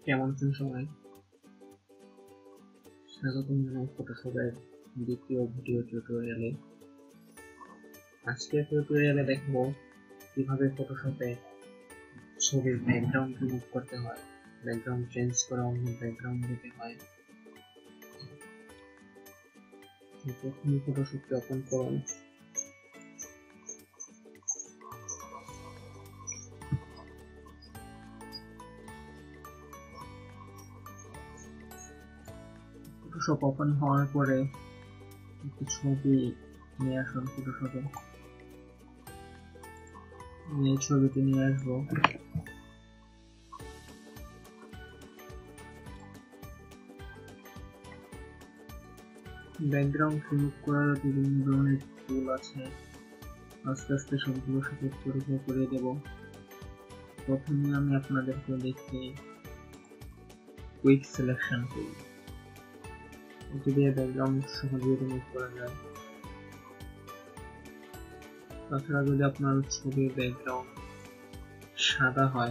কেমন আছেন সবাই? স্বাগতম জানাই ফটোশপের দ্বিতীয় ভিডিও টিউটোরিয়ালে। আজকের টিউটোরিয়ালে দেখবো কিভাবে ফটোশপে ছবির ব্যাকগ্রাউন্ড রিমুভ করতে হয়, ব্যাকগ্রাউন্ড চেঞ্জ করে অন্য ব্যাকগ্রাউন্ড দিতে হয়। প্রথমে ফটোশপকে ওপেন করুন। ফটোশপ ওপেন হওয়ার পরে একটি ছবি নিয়ে আসুন ফটোশপে। এই ছবিটি নিয়ে আসবো। ব্যাকগ্রাউন্ড রিমুভ করার বিভিন্ন ধরনের টুল আছে, আস্তে আস্তে সবগুলো সাথে পরিচয় করে দেব। প্রথমে আমি আপনাদেরকে দেখি কুইক সিলেকশন টুল। এটি দিয়ে ব্যাকগ্রাউন্ড সহজেই রিমুভ করা যায়। তাছাড়া যদি আপনার ছবির ব্যাকগ্রাউন্ড সাদা হয়,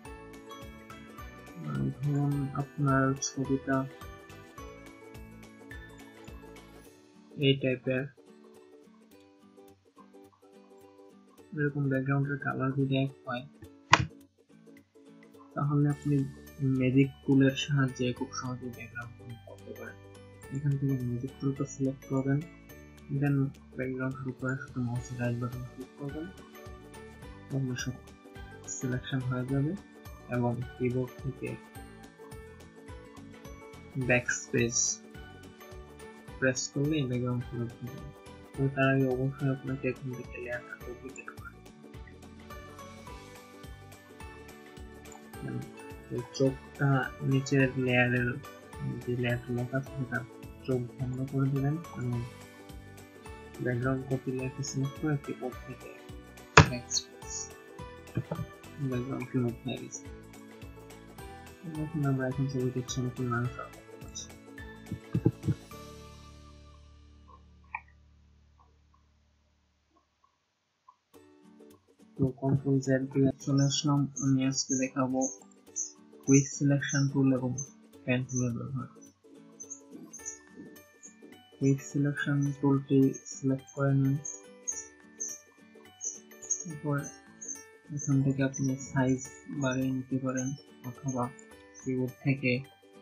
ধরুন আপনার ছবিটা এই টাইপের, এরকম ব্যাকগ্রাউন্ডের কালার যদি এক হয়, তাহলে আপনি ম্যাজিক টুলের সাহায্যে খুব সহজেই ব্যাকগ্রাউন্ড রিমুভ করতে পারেন। এখান থেকে ম্যাজিক টুলটা সিলেক্ট করবেন, দেন ব্যাকগ্রাউন্ড উপরে শুধু মাউসের রাইট বাটন ক্লিক করবেন, তাহলে সব সিলেকশন হয়ে যাবে এবং কিবোর্ড থেকে ব্যাকস্পেস প্রেস করলে ব্যাকগ্রাউন্ড সিলেক্ট হয়ে যাবে। তো তার আগে অবশ্যই আপনাকে এখান থেকে লেয়ারটা ডুপ্লিকেট করে চোখটা নিচের লেয়ারের যে লেয়ারটা লক আছে সেটা চোখ বন্ধ করে দিবেন এবং ব্যাকগ্রাউন্ড কপি লেয়ারটা সিলেক্ট করে কিবোর্ড থেকে ব্যাকস্পেস, ব্যাকগ্রাউন্ড রিমুভ হয়ে গেছে। এখন আমরা এখন ছবি দেখছি নতুন মানুষ। তো কন্ট্রোল জেড দিয়ে চলে আসলাম। আমি আজকে দেখাবো কুইক সিলেকশন টুল এবং পেন টুলের ব্যবহার। কুইক সিলেকশন টুলটি সিলেক্ট করে নিন, তারপর এখান থেকে আপনি সাইজ বাড়িয়ে নিতে পারেন অথবা কিবোর্ড থেকে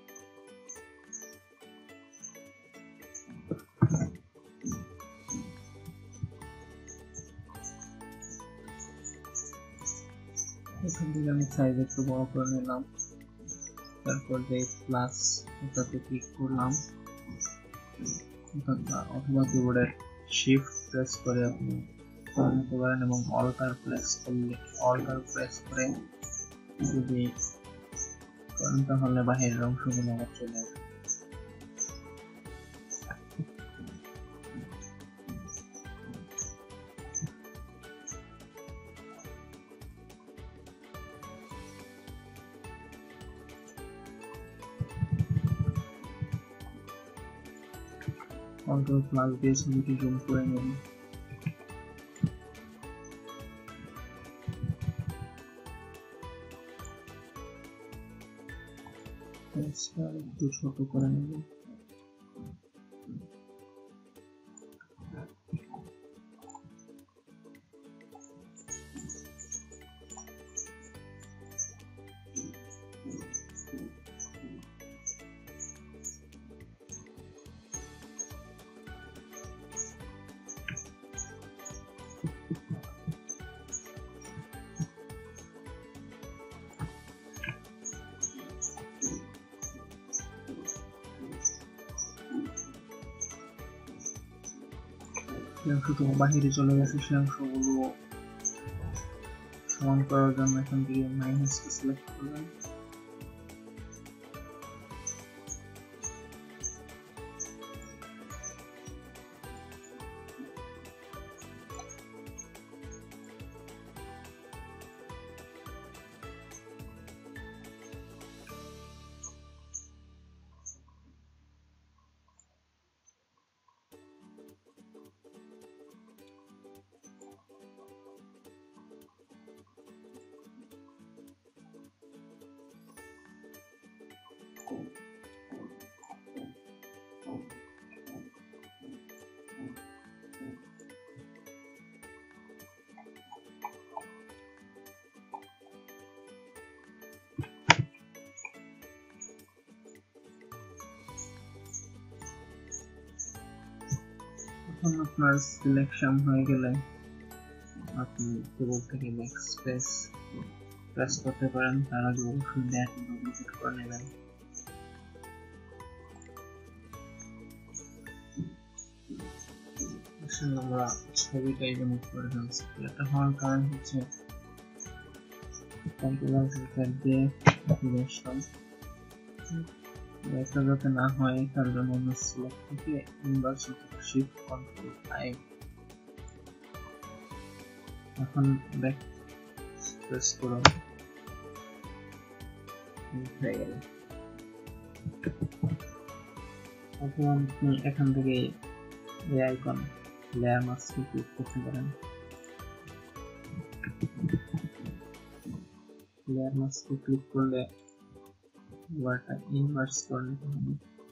আমি সাইজ একটু বড় করে নিলাম, তারপর যে প্লাস ওটাতে ক্লিক করলাম অথবা কিবোর্ডের শিফট প্রেস করে আপনি নিতে পারেন এবং অল্টার প্রেস করে যদি করেন তাহলে বাহিরের অংশগুলো আবার চলে আসবে। কন্ট্রোল প্লাস দিয়ে ছবিটি জুম করে নেব। একটু ছোট করে নেব। অংশটুকু বাহিরে চলে গেছে, সে অংশগুলো সমান করার জন্য এখান থেকে মাইনাসটা সিলেক্ট করবেন। এখন আপনার সিলেকশন হয়ে গেলে আপনি কিবোর্ড থেকে প্রেস করতে পারেন। তার আগে অবশ্যই লেয়ারটি ডুপ্লিকেট করে নেবেন। আমরা ছবিটাই রিমুভ করে ফেলছি। এটা হওয়ার কারণ হচ্ছে কন্ট্রোল দিয়ে এটা যাতে না হয় তার জন্য আমরা সিলেক্ট থেকে ইনভার্স শিফট কন্ট্রোল আই। এখন ব্যাক প্রেস করুন। এখন আপনি এখান থেকে এই আইকন লেয়ার মাস্কে ক্লিক করতে পারেন। লেয়ার মাস্কে ক্লিক করলে ওয়ারটা ইনভার্স করে নিতে হবে।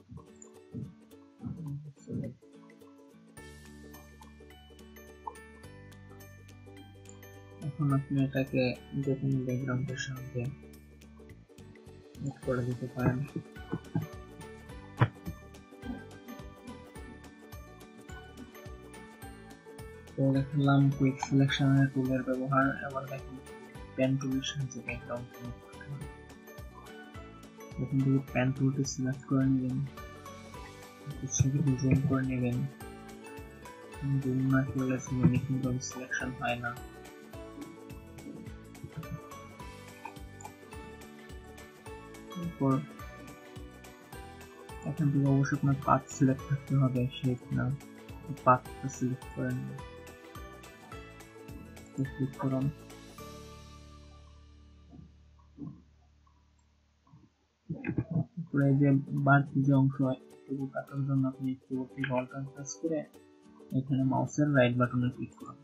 এখন আপনি এটাকে যে কোনো ব্যাকগ্রাউন্ডের সাথে এড করে দিতে পারেন। তো দেখলাম কুইক সিলেকশনের টুলের ব্যবহার। এবার দেখুন পেন টুলের সাহায্যে ব্যাকগ্রাউন্ড সিলেক্ট করতে হবে। প্রথম থেকে পেন টুলটি সিলেক্ট করে নেবেন, ছবিটি জুম করে নেবেন। জুম না করলে ছবি কিন্তু সিলেকশন হয় না। এরপর এখান থেকে অবশ্যই আপনার পাথ সিলেক্ট করতে হবে, শেপ না। পাথটা সিলেক্ট করে নেবেন, ক্লিক করুন। এই যে বাড়তি যে অংশ একটু কাটার জন্য আপনি কিবোর্ড থেকে অল্ট প্রেস করে এখানে মাউসের রাইট বাটনে ক্লিক করুন।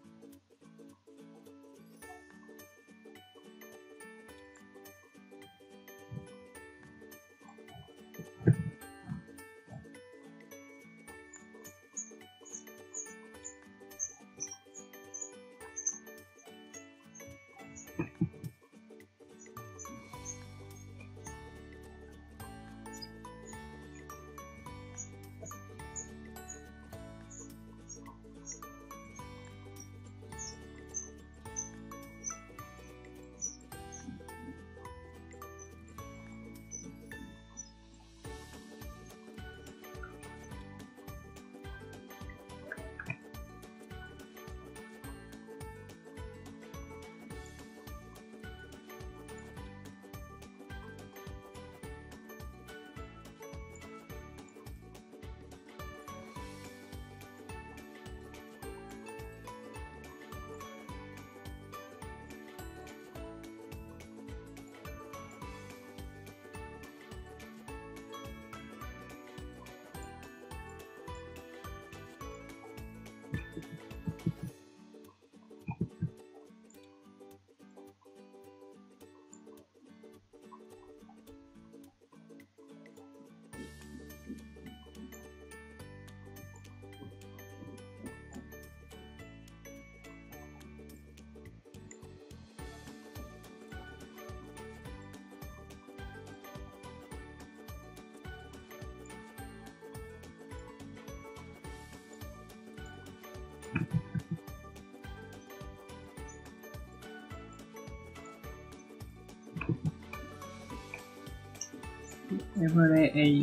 এবারে এই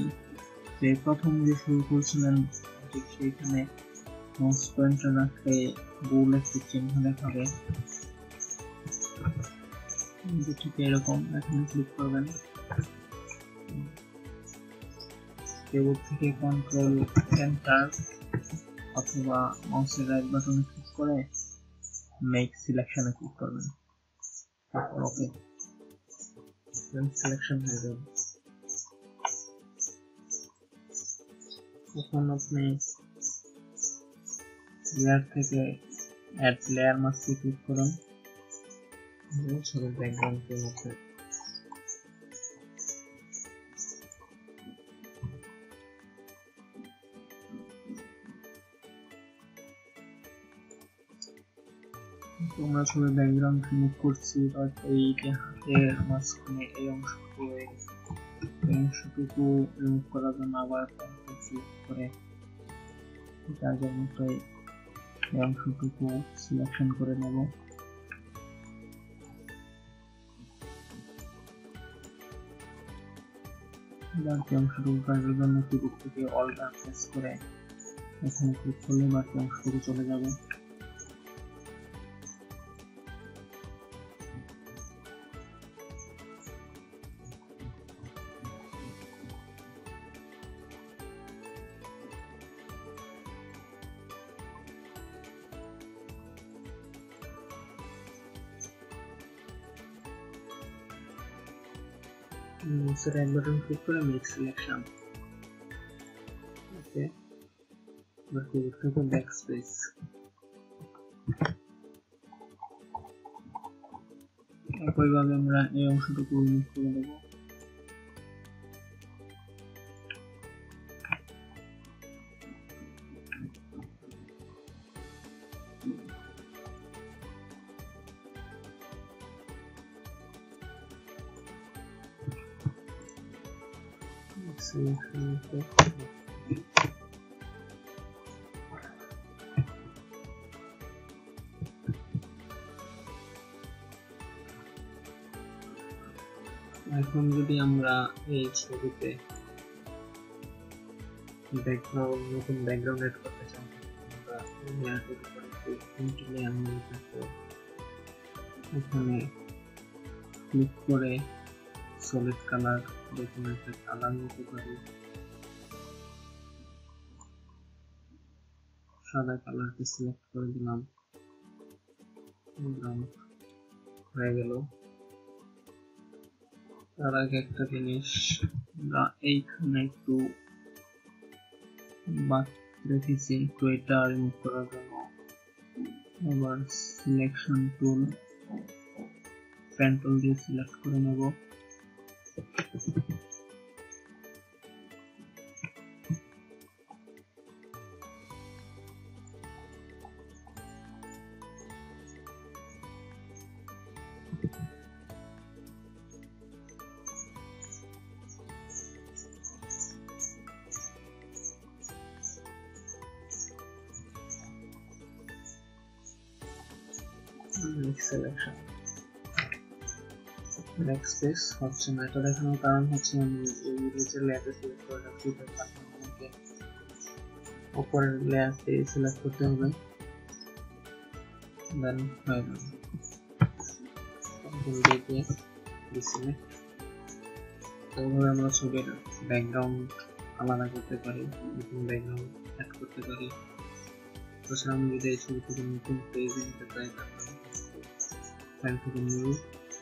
যে প্রথম যে শুরু করছিলেন ঠিক সেইখানে মাউস পয়েন্টার রাখলে গোল একটি চিহ্ন দেখাবে, ঠিক এরকম। এখানে ক্লিক করবেন, কিবোর্ড থেকে কন্ট্রোল এন্টার অথবা মাউসের রাইট বাটনে ক্লিক করে মেক সিলেকশনে ক্লিক করবেন। তারপর ওকে, সিলেকশন হয়ে যাবে। এখন আপনি লেয়ার থেকে অ্যাড লেয়ার মাস্কে ক্লিক করুন, ছবির ব্যাকগ্রাউন্ডের মধ্যে আমরা ছবির ব্যাকগ্রাউন্ড রিমুভ করছি। এই যে হাতের মাঝখানে এই অংশটুকু রয়ে গেছে, এই অংশটুকু রিমুভ করার জন্য আবার সিলেক্ট করে আগের মতোই অংশটুকু সিলেকশন করে নেব। বাকি অংশটুকু কাজের জন্য কিবোর্ড থেকে অল্ট আর প্রেস করে এখানে ক্লিক করলে বাকি অংশটুকু চলে যাবে। মাউসের রাইট বাটন ক্লিক করে মেক সিলেকশন। ওকে, এবার কিবোর্ড থেকে ব্যাকস্পেস। একইভাবে আমরা এই অংশটুকু রিমুভ করে দেব। সিলেকশন এখন যদি আমরা এই ছবিতে ব্যাকগ্রাউন্ড নতুন ব্যাকগ্রাউন্ড এড করতে চাই, আমরা লেয়ারের উপরে তিনটি লেয়ার নিয়ে থাকবো, এখানে ক্লিক করে সলিড কালার দেখুন একটা কালার নিতে পারি। সাদা কালারকে সিলেক্ট করে দিলাম, হয়ে গেল। তার আগে একটা জিনিস আমরা এইখানে একটু বাদ রেখেছি, তো এটা রিমুভ করার জন্য আবার সিলেকশন টুল পেন টুল দিয়ে সিলেক্ট করে নেব। সিলেকশন ব্যাকস্পেস হচ্ছে না, এটা দেখানোর কারণ হচ্ছে আমি এই নিচের লেয়ারটা সিলেক্ট করে রাখছি, আমাকে উপরের লেয়ারটি সিলেক্ট করতে হবে। দেন হয়ে যাবে। এইভাবে আমরা ছবির ব্যাকগ্রাউন্ড আলাদা করতে পারি, নতুন ব্যাকগ্রাউন্ড অ্যাড করতে পারি। তাছাড়া আমি যদি এই ছবি থেকে নতুন পেজ নিতে চাই, তাহলে ফাইল থেকে নিউ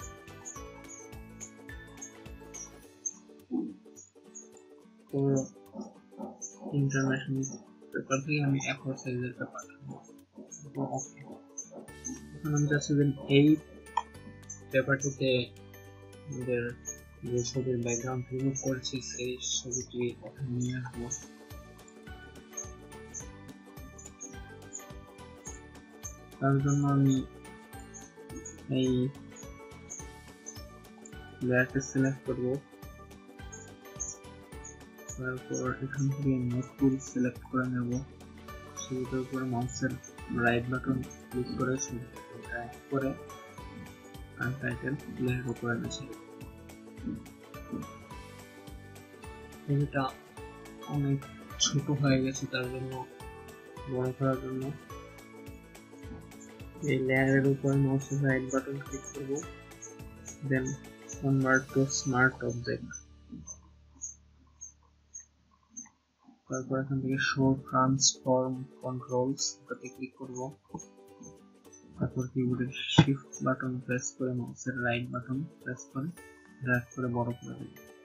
ইন্টারন্যাশনাল পেপার থেকে আমি A4 সাইজের পেপার ওকে। এখন আমি চাচ্ছি যে এই পেপারটিতে আমাদের যে ছবির ব্যাকগ্রাউন্ড রিমুভ করেছি সেই ছবিটি ওখানে নিয়ে আসবো। তার জন্য আমি এই লেয়ারকে সিলেক্ট করব, তারপর এখান থেকে নোট টুল সিলেক্ট করে নেব। ছবিটার উপরে মাউসের রাইট বাটন ক্লিক করে ছবিটাকে ড্র্যাগ করে আনটাইটেল লেয়ারের উপরে এনেছি। ছবিটা অনেক ছোট হয়ে গেছে, তার জন্য বড় করার জন্য এই লেয়ারের উপর মাউসের রাইট বাটন ক্লিক করব, then convert to smart object. তারপর এখান থেকে শো ট্রান্সফর্ম কন্ট্রোলস এটাতে ক্লিক করব। তারপর কিবোর্ডের শিফট বাটন প্রেস করে মাউসের রাইট বাটন প্রেস করে ড্র্যাগ করে বড় করে দেব।